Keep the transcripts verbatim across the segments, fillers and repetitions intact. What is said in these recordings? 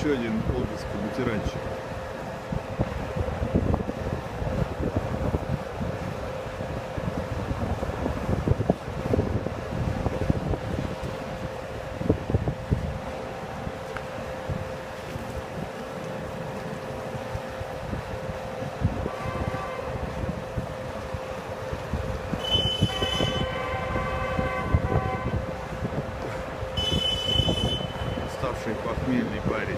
еще один олдовский ветеранчик. Ставший похмельный парень.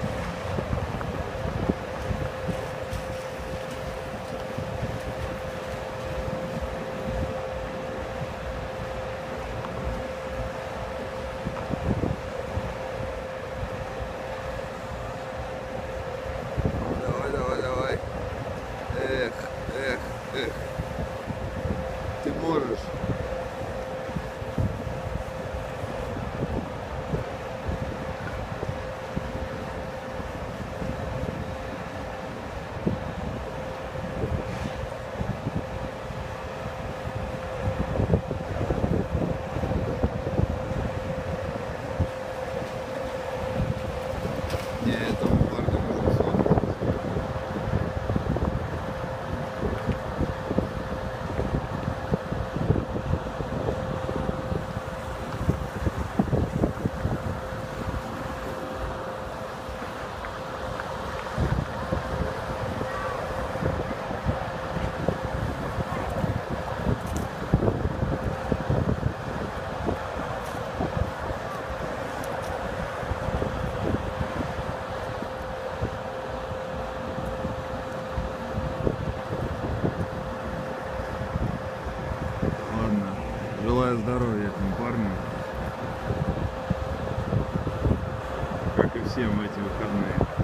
Давай, давай, давай. Эх, эх, эх. Ты можешь. Не, этому парню уже сорок. Ладно, желаю здоровья этому парню, как и всем в эти выходные.